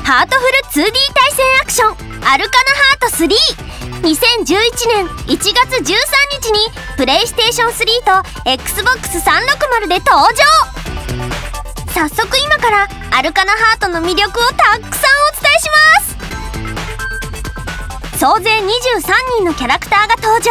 ハートフル 2D 対戦アクションアルカナハート3。2011年1月13日にプレイステーション3と Xbox360 で登場。早速今からアルカナハートの魅力をたくさんお伝えします。総勢23人のキャラクターが登場。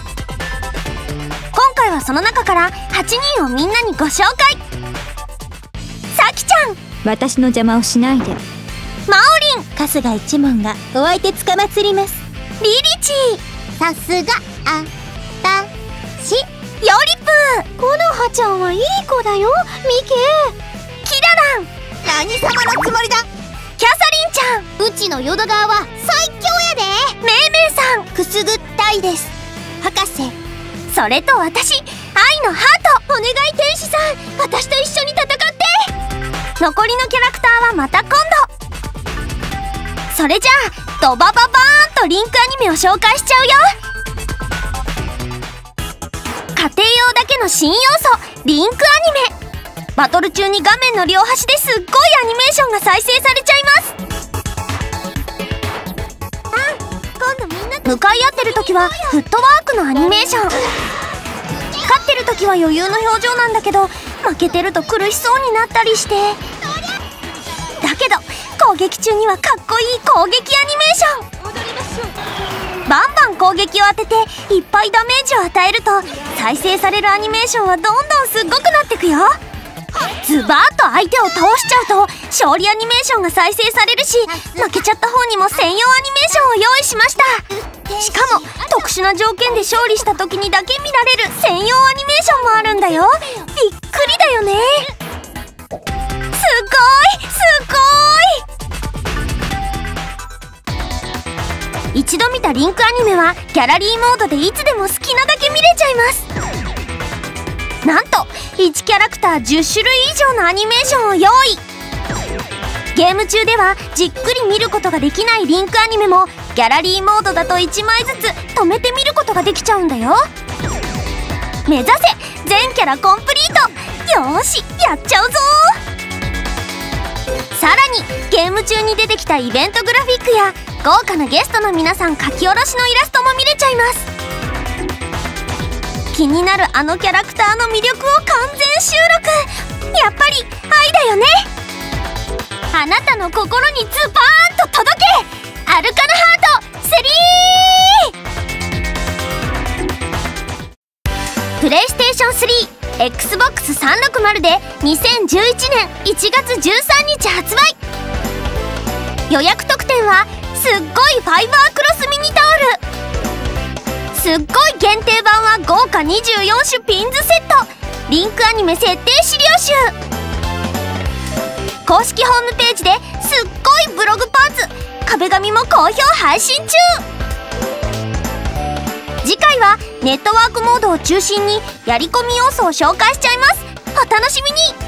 今回はその中から8人をみんなにご紹介。さきちゃん、 私の邪魔をしないで。 まおりん、 春日一門がお相手つかまつります。 リリチー、 さすがあたし。 ヨリプー、 このはちゃんはいい子だよ。ミケキララン、 何様のつもりだ。 キャサリンちゃん、 うちの淀川は最強やで。 めいめいさん、 くすぐったいです。博士。 それと私、愛のハート。 お願い天使さん、私と一緒に戦って。 残りのキャラクターはまた今度。それじゃあドバババーンとリンクアニメを紹介しちゃうよ。家庭用だけの新要素、リンクアニメ。バトル中に画面の両端ですっごいアニメーションが再生されちゃいます。 今度みんな向かい合ってる時はフットワークのアニメーション、勝ってる時は余裕の表情なんだけど、負けてると苦しそうになったりして、だけど攻撃中にはかっこいい攻撃アニメーション。 踊りましょう。 バンバン攻撃を当てていっぱいダメージを与えると、再生されるアニメーションはどんどんすっごくなってくよ。ズバーッと相手を倒しちゃうと勝利アニメーションが再生されるし、負けちゃった方にも専用アニメーションを用意しました。しかも特殊な条件で勝利した時にだけ見られる専用アニメーションもあるんだよ。びっくりだよね。すごいすごい。一度見たリンクアニメはギャラリーモードでいつでも好きなだけ見れちゃいます。なんと1キャラクター10種類以上のアニメーションを用意。ゲーム中ではじっくり見ることができないリンクアニメもギャラリーモードだと1枚ずつ止めて見ることができちゃうんだよ。目指せ全キャラコンプリート。よーし、やっちゃうぞ。さらにゲーム中に出てきたイベントグラフィックや豪華なゲストの皆さん書き下ろしのイラストも見れちゃいます。気になるあのキャラクターの魅力を完全収録。やっぱり愛だよね。あなたの心にズバーンと届け、アルカナハート3。プレイステーション3、Xbox360 で2011年1月13日発売。予約特典はすっごいファイバークロスミニタオル。すっごい限定版は豪華24種ピンズセット、リンクアニメ設定資料集。公式ホームページですっごいブログパーツ、壁紙も好評配信中。次回はネットワークモードを中心にやり込み要素を紹介しちゃいます。お楽しみに。